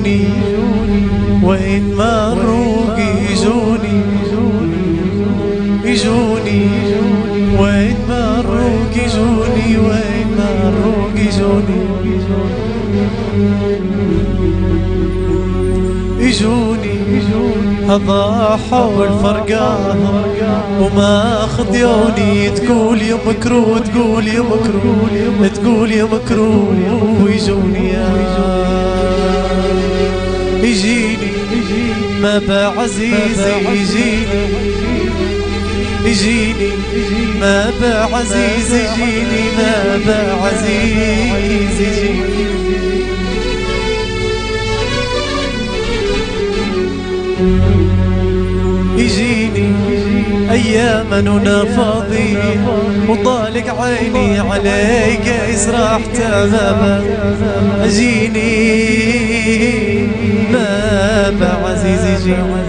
يجوني وين ما نروق يجوني يجوني وين ما نروق يجوني وين ما نروق يجوني يجوني ضاحوا الفرقان وما خذيوني تقول يا مكروه تقول يا مكروه تقول يا مكروه ويجوني يجيني ما بعزيزي يجيني يجيني ما بعزيز يجيني ما بعزيز يجيني يجيني أيام أنا فاضي وطالق عيني عليك يسرح تماما أجيني ما بعزيز يجيني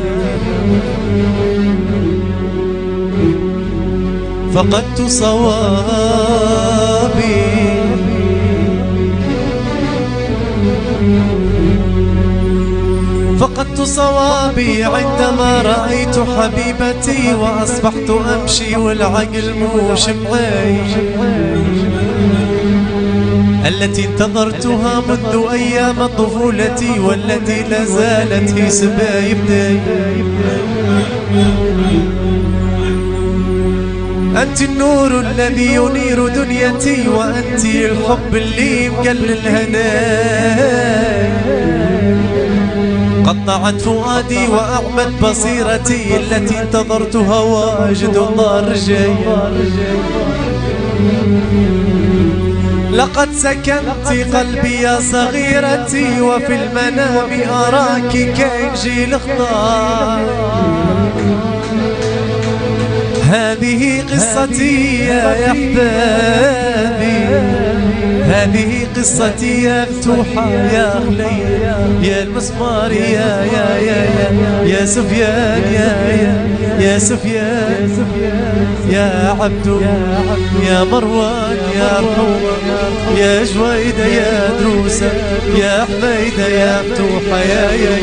فقدت صوابي فقدت صوابي عندما رأيت حبيبتي وأصبحت أمشي والعقل موش معي التي انتظرتها منذ أيام طفولتي والتي لازالت هي سبايبتي أنت النور الذي ينير دنيتي وأنت الحب اللي مقلل هناي قطعت فؤادي وأعمت بصيرتي التي انتظرتها واجد الله رجاي لقد سكنت قلبي يا صغيرتي وفي المنام أراك كإنجيل اخضر هذه قصتي يا أحبابي هذه قصتي يا فتوحة يا أخلي يا المسمار يا سفيان يا سفيان يا عبدو يا مروان يا رحوم يا جويدة يا دروسة يا حميدة يا فتوحة يا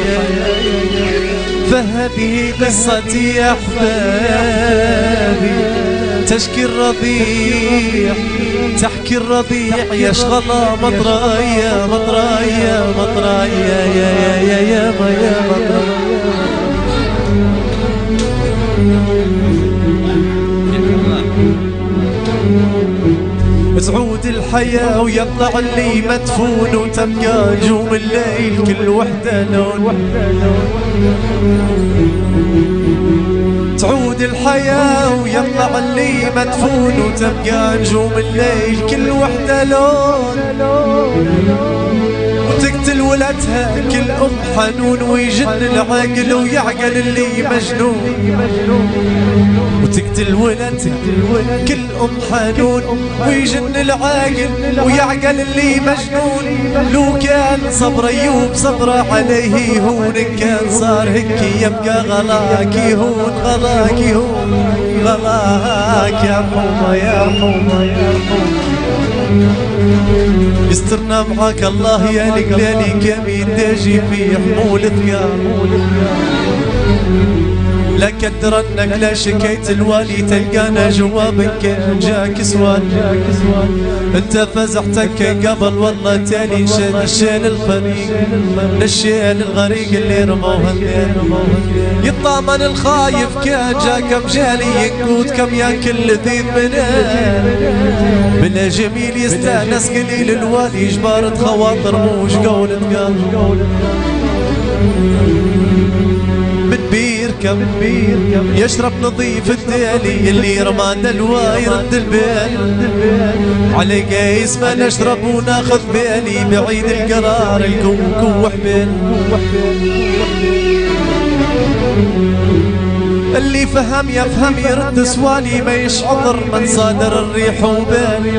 فهذه قصتي يا أحبابي تشكي الرضيع تحكي الرضيع يشغل مطرايا مطرايا مطرايا يا مطرايا تعود الحياة ويطلع اللي مدفون وتبقى نجوم الليل كل وحدة لون تعود الحياة ويطلع اللي مدفون وتبقى نجوم الليل كل وحدة لون وتقتل ولدها كل أم حنون ويجن العقل ويعقل اللي مجنون وتقتل ولدها كل أم حنون ويجن العقل ويعقل اللي مجنون لو كان صبر أيوب صبر عليه هون كان صار هيك يبقى غلاك يهون غلاك يهون غلاك يا حومة يا حومة يا حومة يسترنا معاك الله يا لقلالي كمين داجي في حمول ثقال لا كدرنك لا شكيت الوالي تلقانا جوابك كان جاك سؤال انت فزعتك قبل والله تالي نشيل الفريق نشيل الغريق اللي رموها يطامن الخايف كان جاك مجالي ينقود كم ياكل ذيب بلا جميل يستانس قليل الوالي جبارة خواطر موش قول تقال بير كم يشرب نظيف الدالي اللي رمى دلوا يرد البال علي قيس ما نشرب وناخذ بالي بعيد القرار الكوكو وحبال اللي فهم يفهم يرد سوالي ما يشعر من صادر الريح وبالي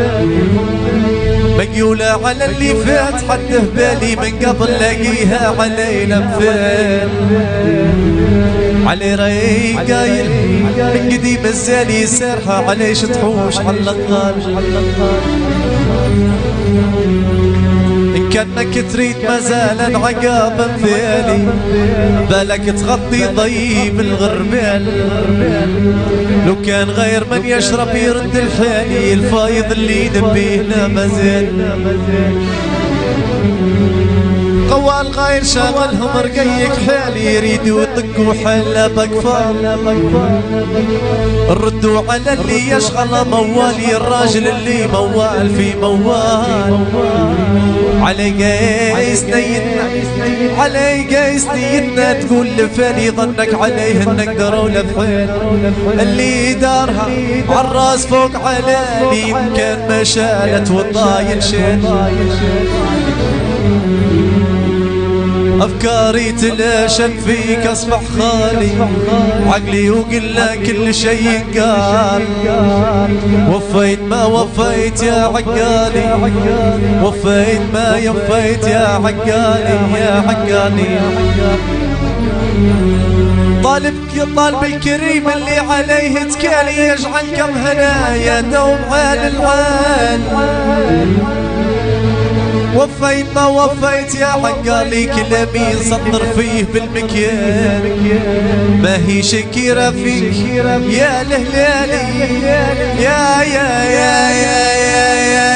مقيولة على اللي فات حده بالي من قبل لاقيها علي لفال علي ريقايل من قديم الزالي سارحة علي شتحوش على الطال كأنك تريد مازال عقاب مثالي بالك تغطي ضيب الغربال لو كان غير من يشرب يرد الحالي الفايض اللي يدبينا مازال قوال غير شاغلهم رقيك حالي يريدوا يطقوا حلا بكفار ردوا على اللي يشغل موالي الراجل اللي موال في موال علي قيس نيتنا علي قيس نيتنا تقول لفاني ظنك عليه انك دروا لفحيل اللي دارها عالراس فوق علالي يمكن ما شالت والطايل شيل أفكاري تلاشت فيك أصبح خالي عقلي وقلنا كل شيء قال وفيت ما وفيت يا عقالي وفيت ما يوفيت يا عقالي يا عقالي طالب الكريم اللي عليه تكالي يجعل كم هنايا دوم عال العال وفيت ما وفيت يا عقالي كلامي سطر فيه بالمكيال ما هي شكيرة فيك يا الهلالي يا يا يا يا يا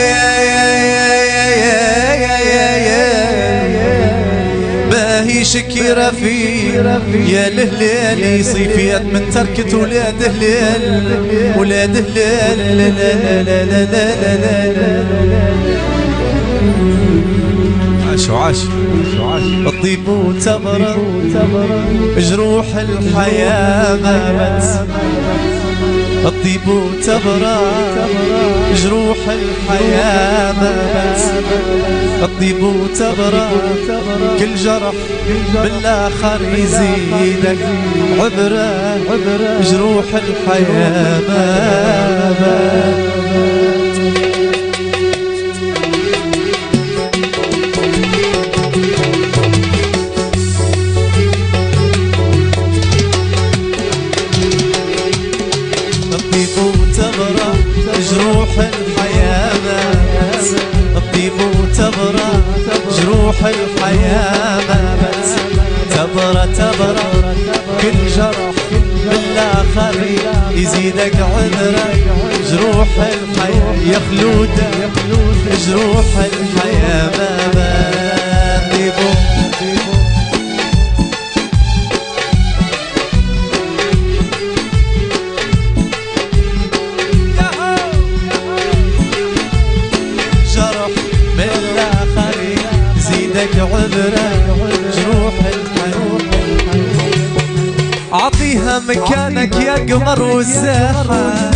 ما هي شكيرة فيك يا الهلالي صيفيات من تركة ولاد هلال ولاد هلال لا لا لا لا لا لا لا عاش الطيب وتبرى جروح الحياة غابت الطيب وتبرى جروح الحياة غابت الطيب وتبرى كل جرح بالآخر يزيدك عبرة جروح الحياة غابت جروح الحياة مات الطيب وتبرى جروح الحياة مات تبرى كل جرح بالآخر يزيدك عذرة جروح الحياة يا خلودة جروح الحياة مات عذرة جروح الحياة عطيها مكانك يا قمر والساحة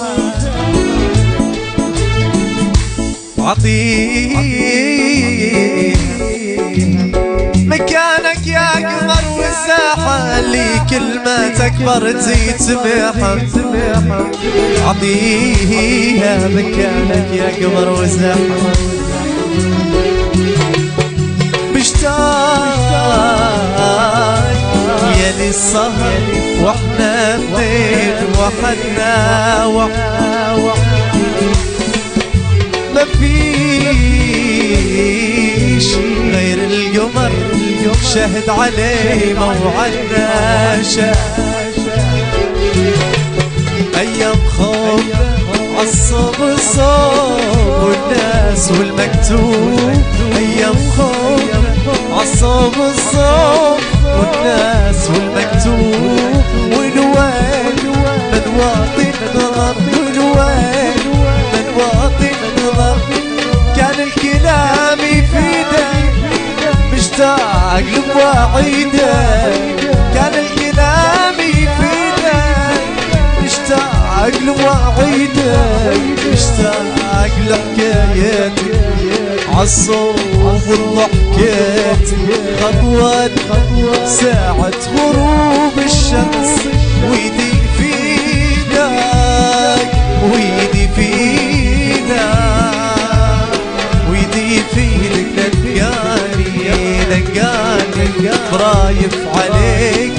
عطيها مكانك يا قمر والساحة اللي كل ما تكبر تزيد سماحة عطيها مكانك يا قمر والساحة يا للسهر واحنا اثنين وحدنا ما فيش غير القمر شهد عليه موعدنا ايام خوف عالصوب الصوب والناس والمكتوب ايام خوف عالصوب الصوب والناس والمكتوب والوين من واطي نظر والوين من واطي نظر كان الكلام يفيدك مشتاق لمواعيدك كان الكلام يفيدك مشتاق لمواعيدك مشتاق لحكاياتك عالصوب والضحكات خطوات ساعة غروب الشمس ويدي فينك ويدي فينك ويدي فينك نقاني برايف عليك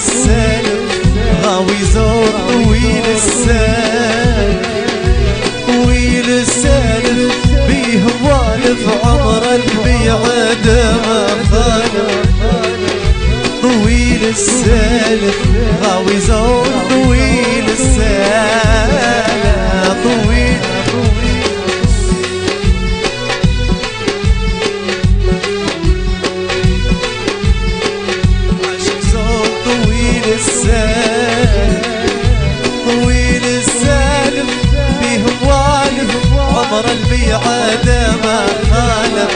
السالف غاوي زور طويل السالف طويل السالف بيه والف عمر الميعاد ما خالف طويل السالف غاوي زور طويل السالف طويل طويل السالف بيه والف عمر الميعاد ما خالف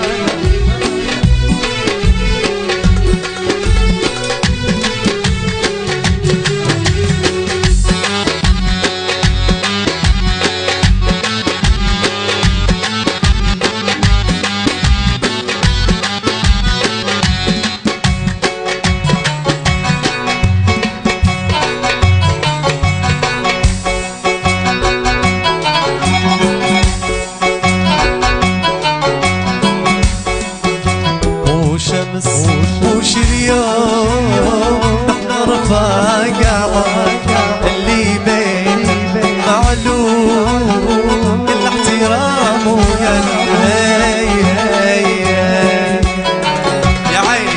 وش اليوم احنا رفاقة اللي بيني معلوم الاحترام ويا عيني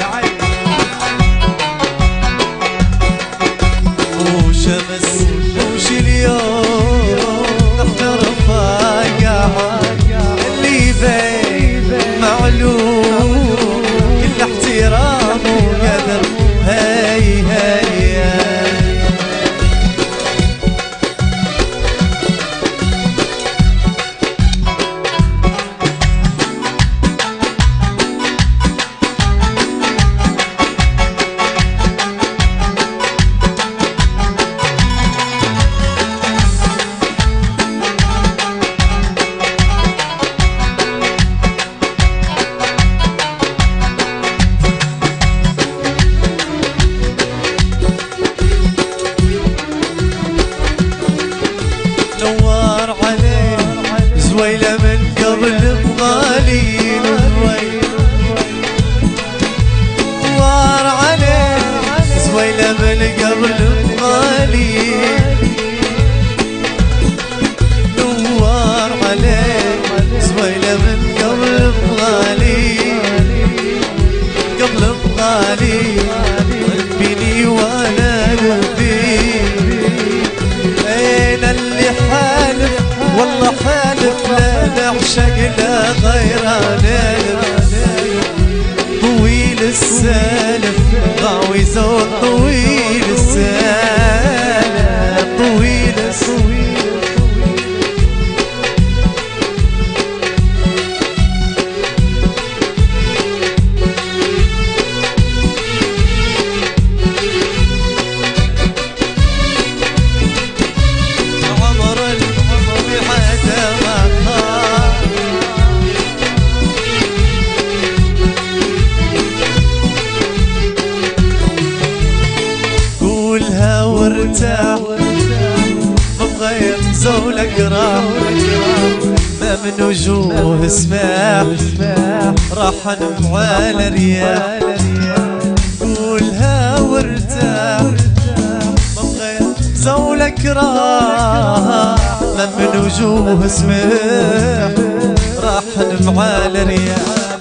وشمس وش اليوم احنا رفاقة اللي بيني معلوم احترام وقدر هاي نوار عليه زويلة من قبل بغالين نوار عليه زويلة من قبل بغالين نوار عليه زويلة من قبل بغالين قبل بغالين بيني وانا نبي اين اللي حالف والله حالف لا نعشق لا غيرنا طويل السالف غاوي زور طويل السالف طويل السالف وارتاح مغير زولك راح ما من وجوه سماح راح على رياح قولها وارتاح مغير زولك راح ما من وجوه سماح راح على رياح